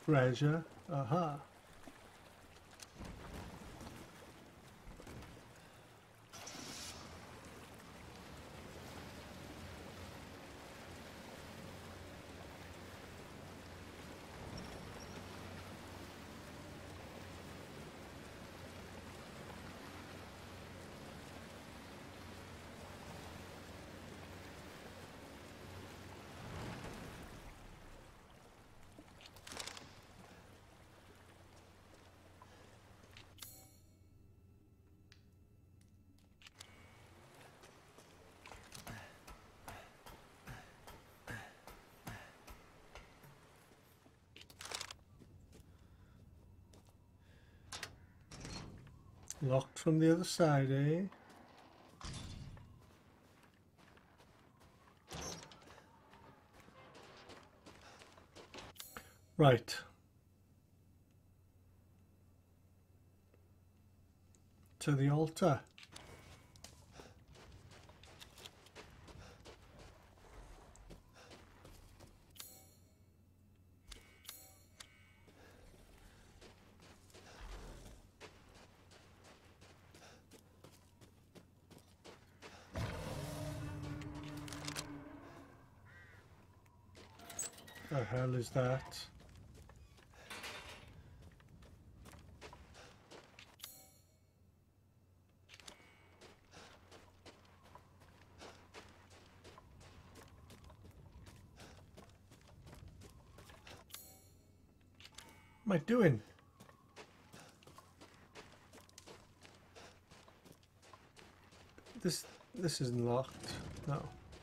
treasure. Aha. Locked from the other side, eh? Right. To the altar. The hell is that? What am I doing? This isn't locked. No.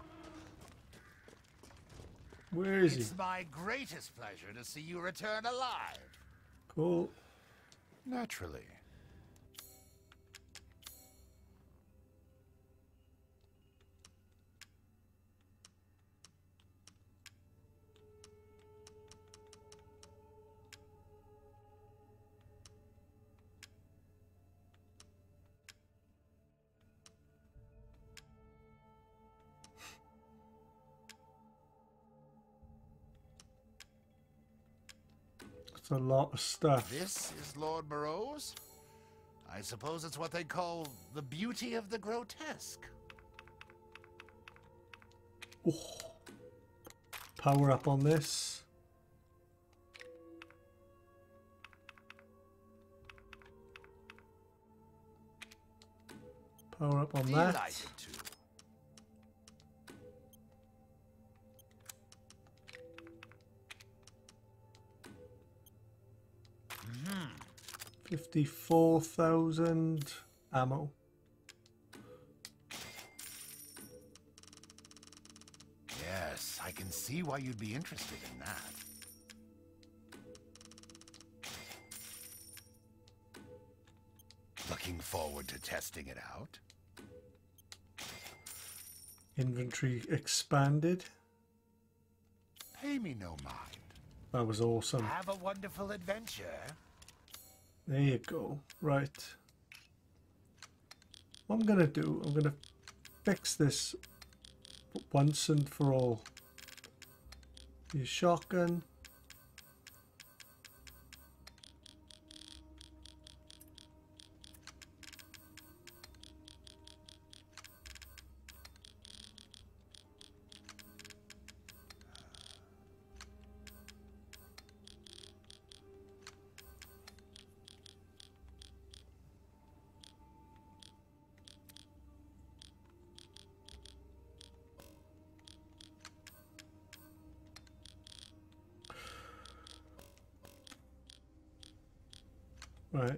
Where is he? It's my greatest pleasure to see you return alive. Cool. Naturally. It's a lot of stuff. This is Lord Moreau's? I suppose it's what they call the beauty of the grotesque. Oh. Power up on this. Power up on that. Delighted to. Mm-hmm. 54,000 ammo. Yes, I can see why you'd be interested in that. Looking forward to testing it out? Inventory expanded. Pay me no mind. That was awesome. Have a wonderful adventure. There you go. Right. What I'm gonna do, I'm gonna fix this once and for all. Your shotgun. Right,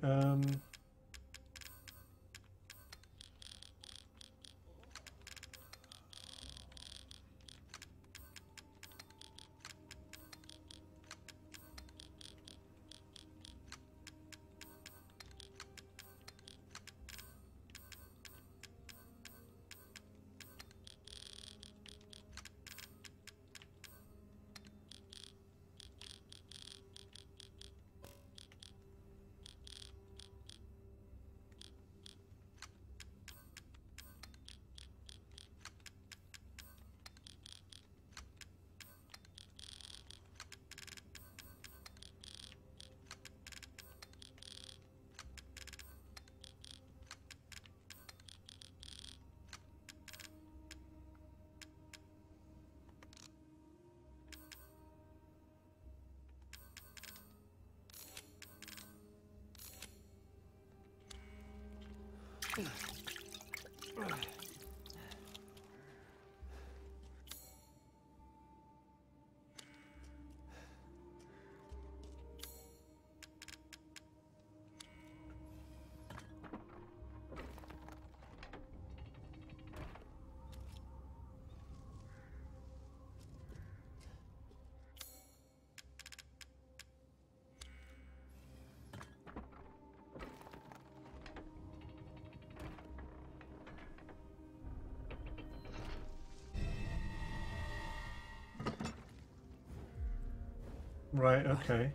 Right, okay.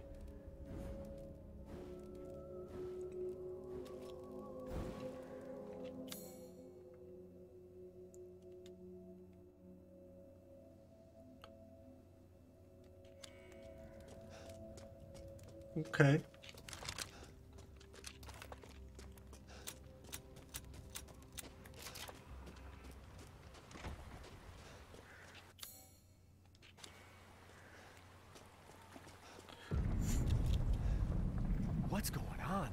Okay. What's going on?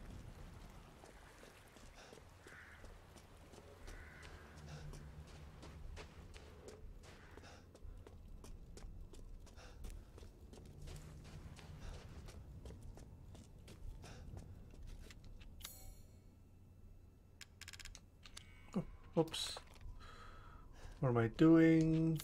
Oops. What am I doing?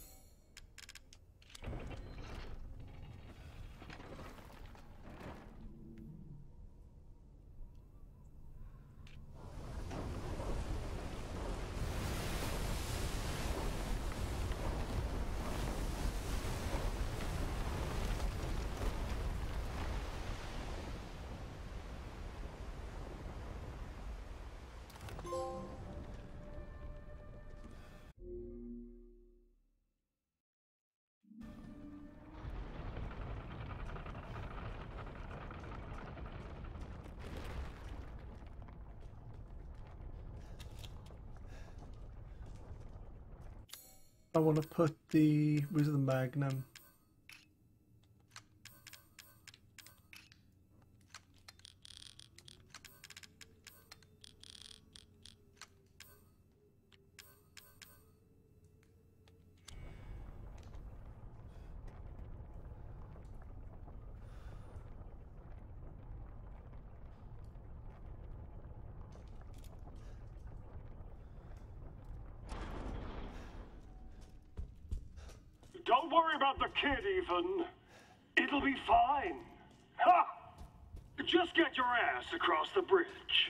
I want to put where's the Magnum? Don't worry about the kid, Ethan. It'll be fine. Ha! Just get your ass across the bridge.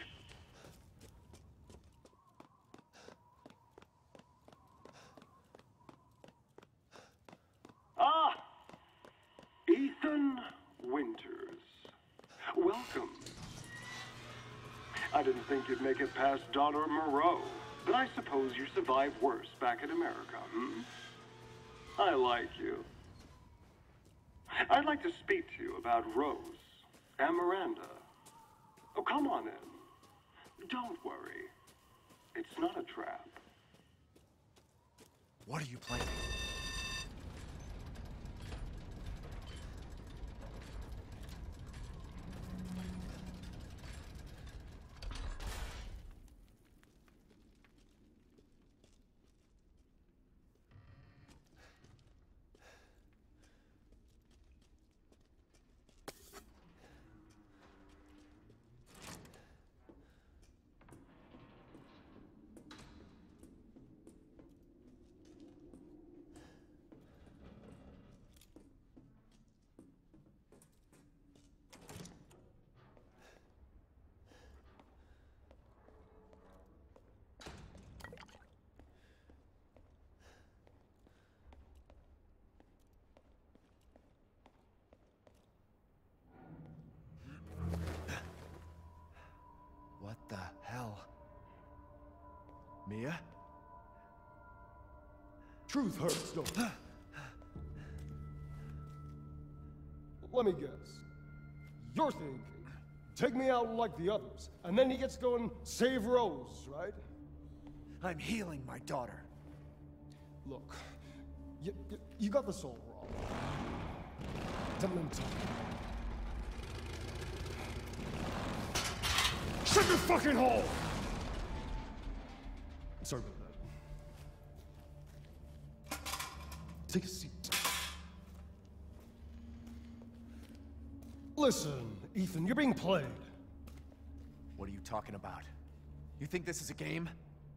Ah! Ethan Winters. Welcome. I didn't think you'd make it past Daughter Moreau, but I suppose you survived worse back in America, hmm? I like you. I'd like to speak to you about Rose and Miranda. Oh, come on in. Don't worry. It's not a trap. What are you planning? What the hell? Mia? Truth hurts, don't it? Let me guess. You're thinking, take me out like the others, and then he gets to go and save Rose, right? I'm healing my daughter. Look, you got this all wrong. Dementor. Shut your fucking hole! Sorry about that. Take a seat. Listen, Ethan, you're being played. What are you talking about? You think this is a game?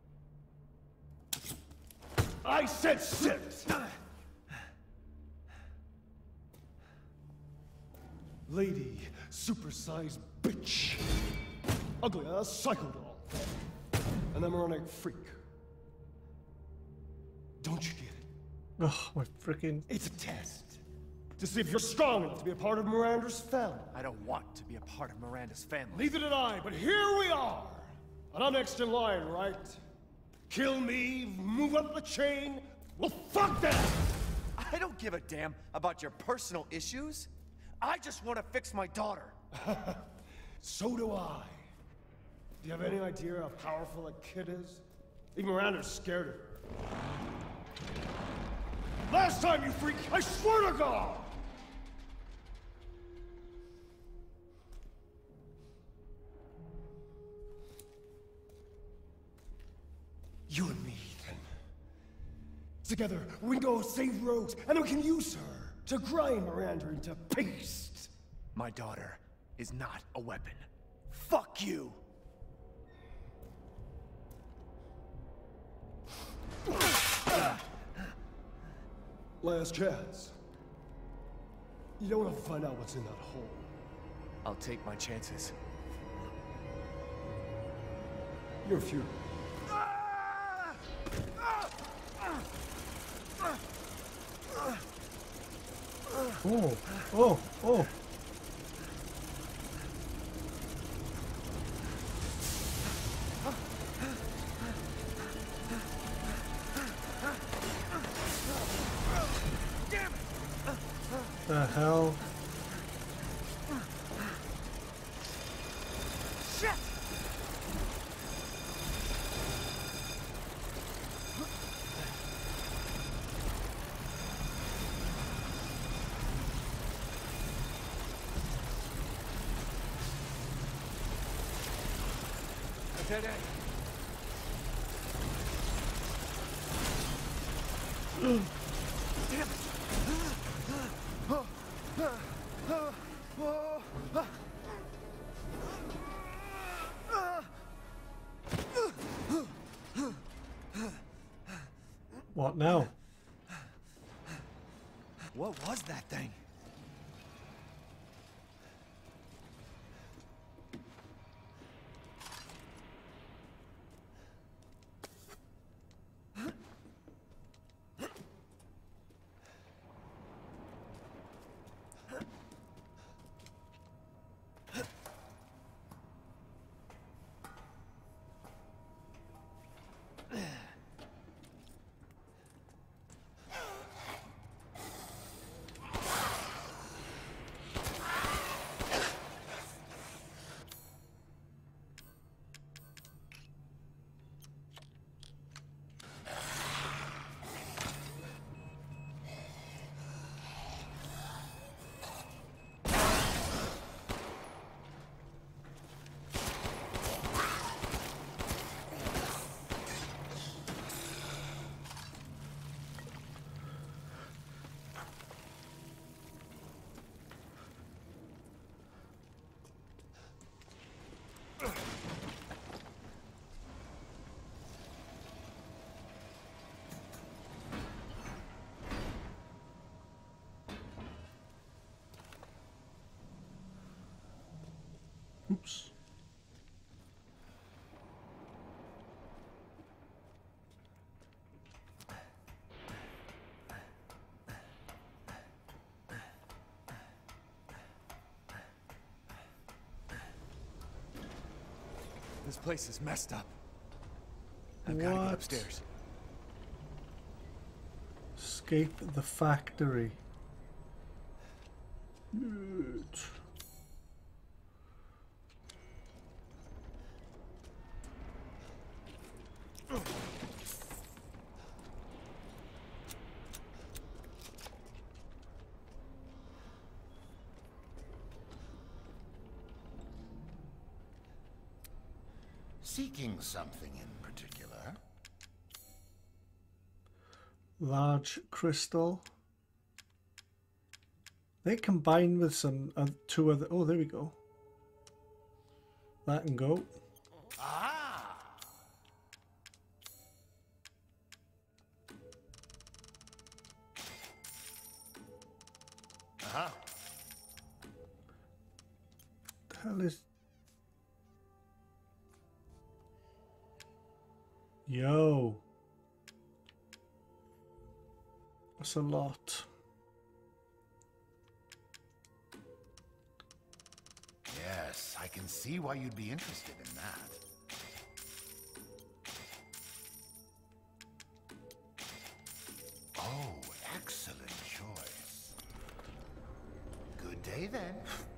I said sit! Lady, supersized bitch. Ugly ass psycho doll. An embryonic freak. Don't you get it? Oh, my freaking. It's a test. To see if you're strong enough to be a part of Miranda's family. I don't want to be a part of Miranda's family. Neither did I, but here we are. And I'm next in line, right? Kill me, move up the chain. Well, fuck that! I don't give a damn about your personal issues. I just want to fix my daughter. So do I. Do you have any idea how powerful that kid is? Even Miranda's scared of her. Last time, you freak, I swear to God! You and me, Ethan. Together, we can go save Rose, and we can use her to grind Miranda into paste. My daughter is not a weapon. Fuck you! Last chance. You don't want to find out what's in that hole. I'll take my chances. You're a few. Oh, oh, oh. The hell? Shit! A dead end. Damn it! What now? What was that thing? Oops. This place is messed up. I've got to get upstairs. Escape the factory. Good. Seeking something in particular? Large crystal. They combine with some two other. Oh, there we go. That can go. Ah! Uh-huh. The hell is... Yo. That's a lot. Yes, I can see why you'd be interested in that. Oh, excellent choice. Good day then.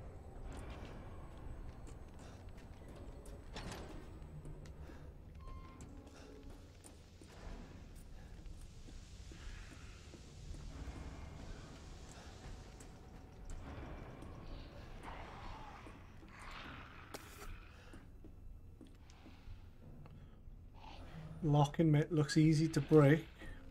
Locking mitt looks easy to break.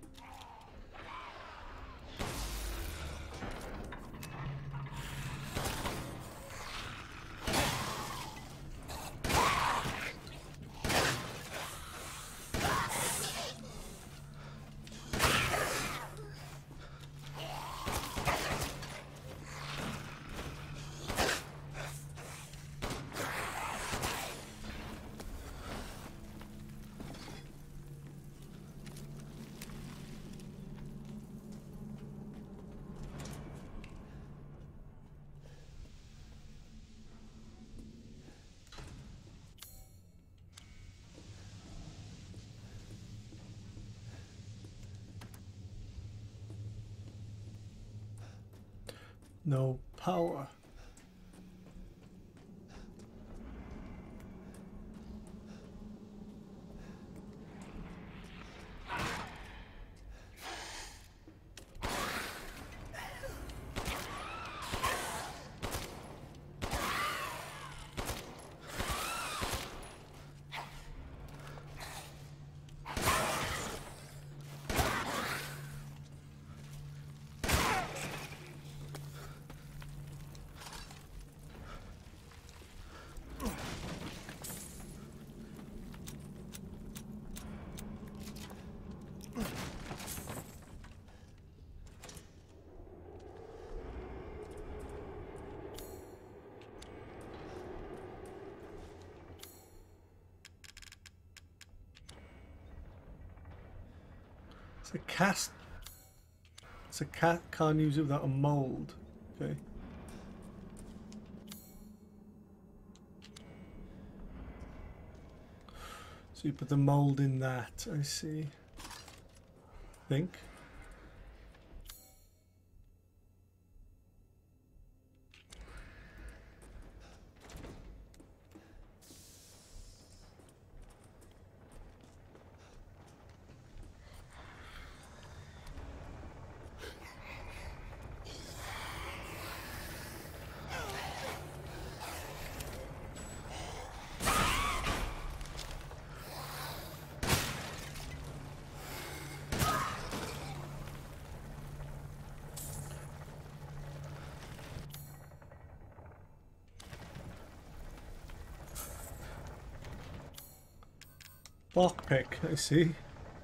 No power. It's a cast. It's a cat, can't use it without a mold. Okay. So you put the mold in that, I see. Think. Lockpick, I see.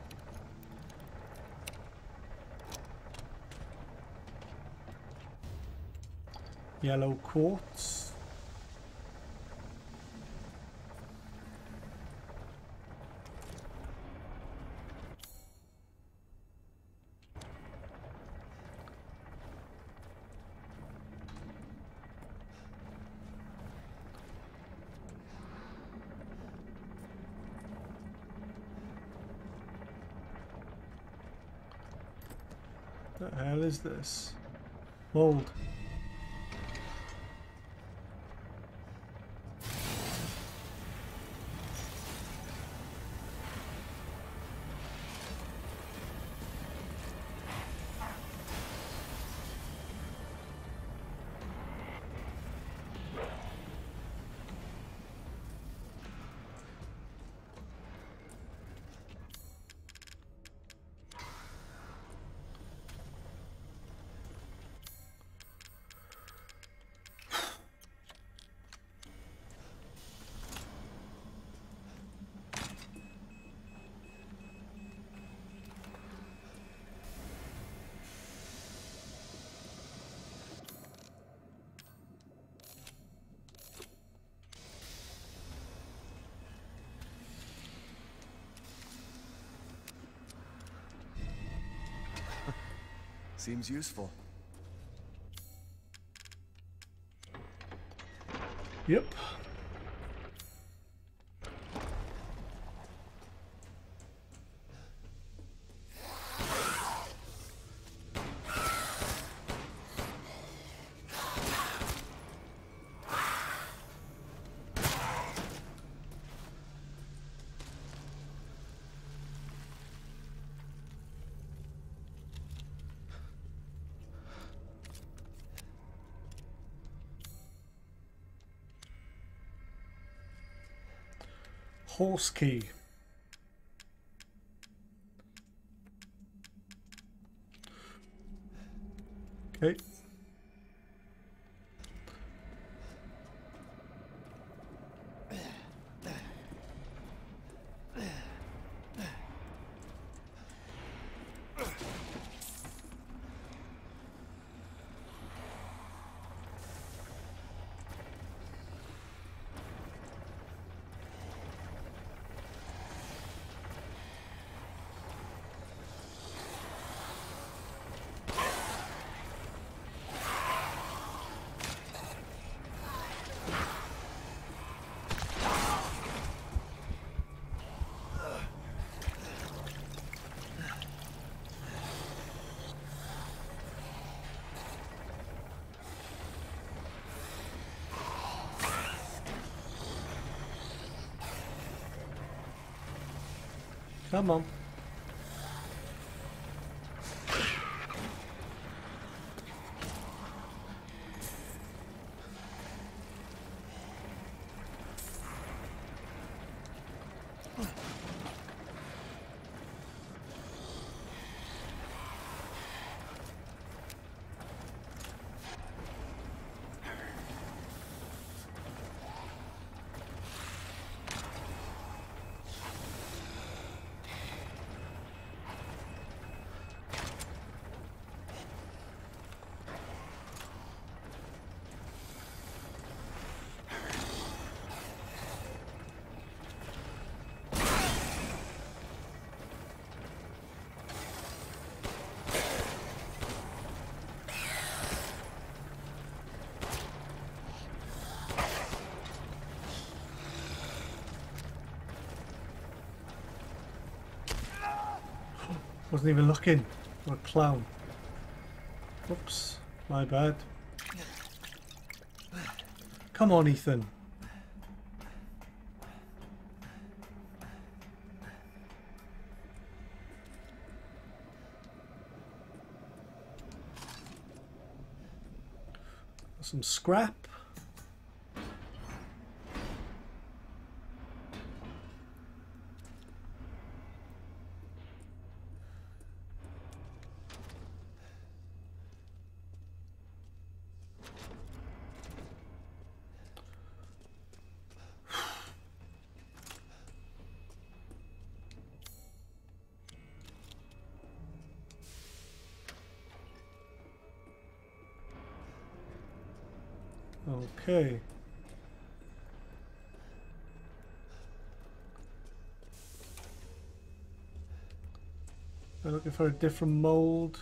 Yellow quartz. The hell is this? Mold. Seems useful. Yep. Horse key. Okay. Come on. Wasn't even looking. What a clown. Oops, my bad. Come on, Ethan. Some scrap. Okay. I'm looking for a different mold.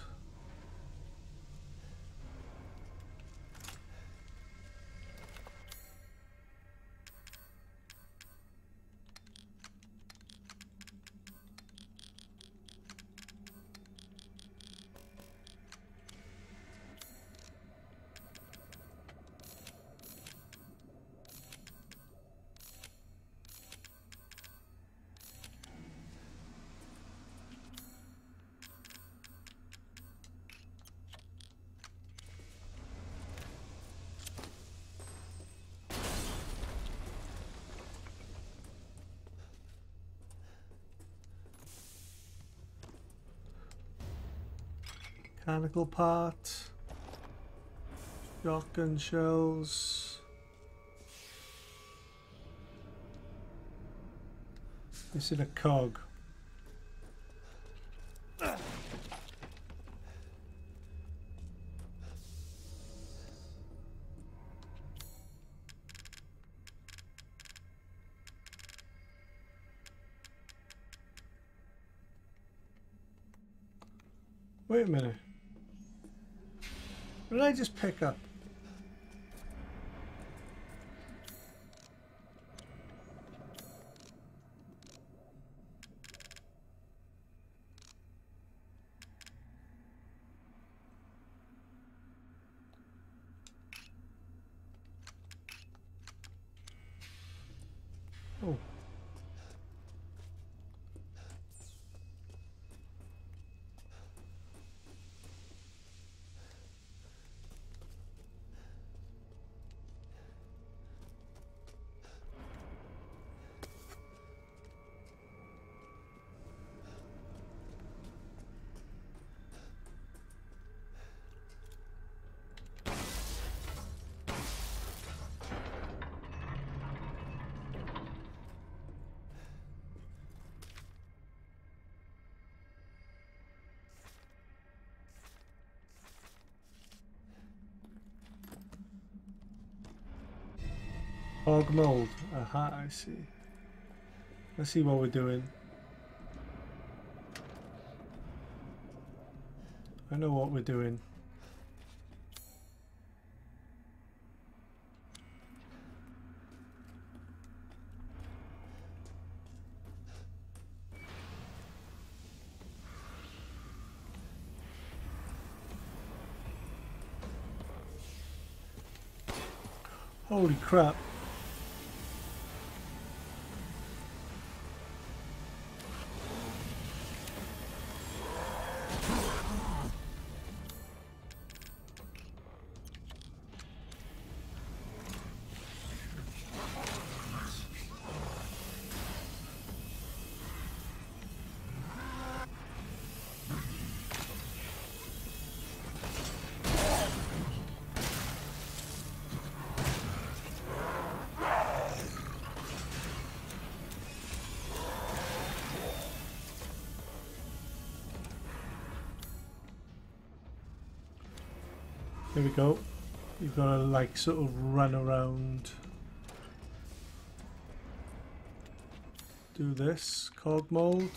Mechanical part, shotgun shells. This is a cog. Wait a minute. What did I just pick up? Oh. Hog mold. Aha, I see. Let's see what we're doing. I know what we're doing. Holy crap. There we go. You've got to like sort of run around. Do this. Cog mold.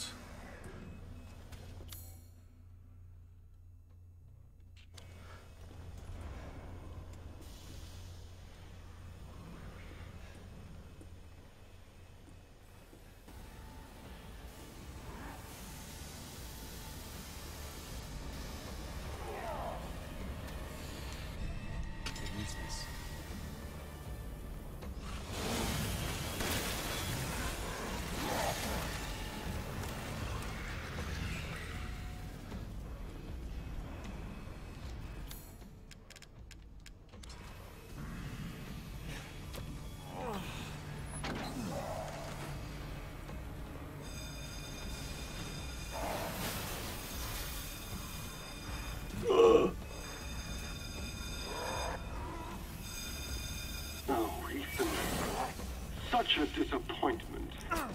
Such a disappointment.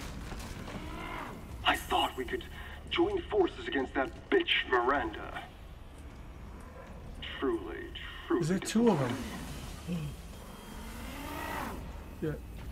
I thought we could join forces against that bitch Miranda. Truly. Is there two of them? Yeah.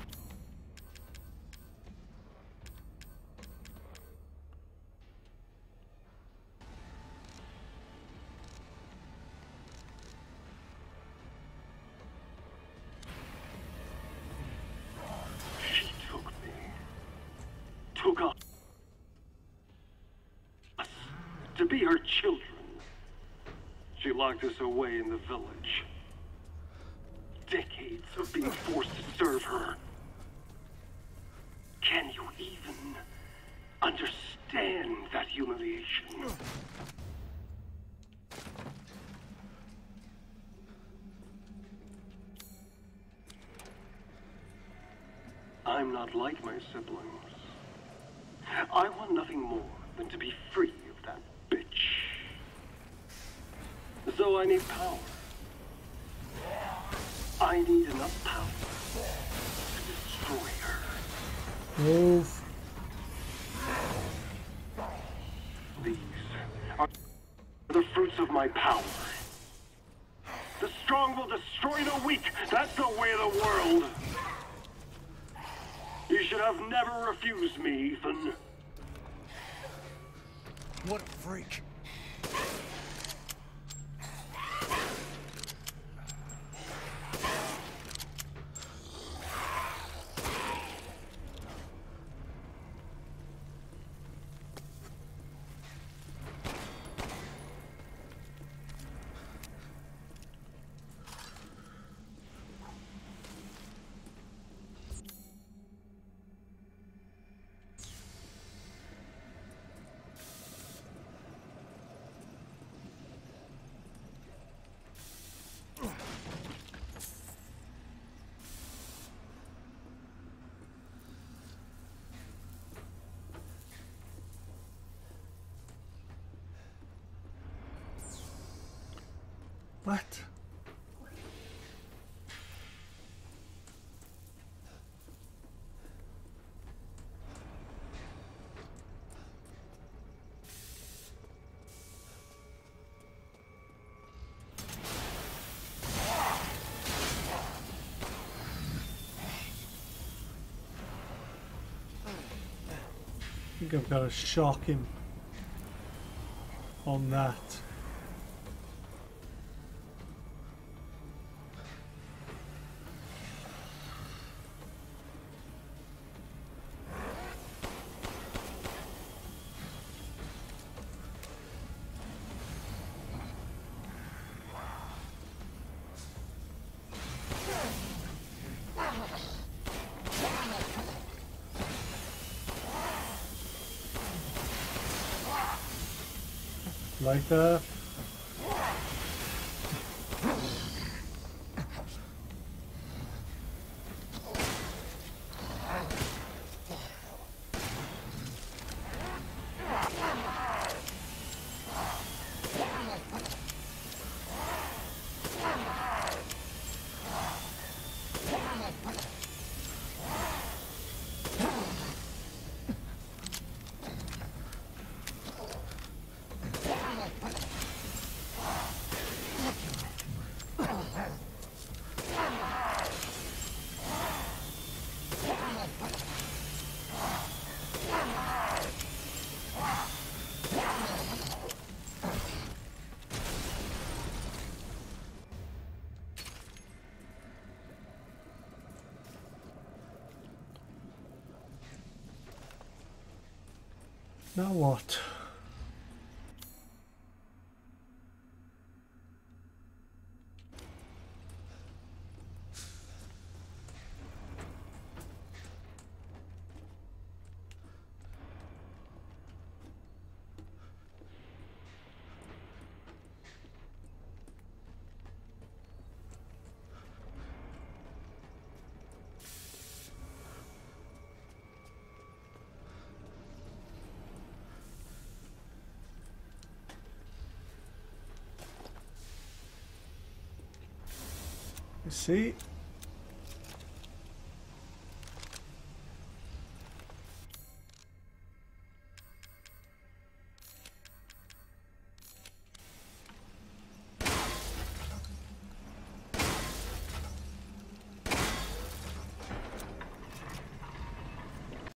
To be her children. She locked us away in the village. Decades of being forced to serve her. Can you even understand that humiliation? I'm not like my siblings. I want nothing more than to be free of that bitch. So I need power. I need enough power to destroy her. Move. These are the fruits of my power. The strong will destroy the weak. That's the way of the world. You should have never refused me, Ethan. What a freak. What? I think I've got to shock him on that. Like that. Now what? You see?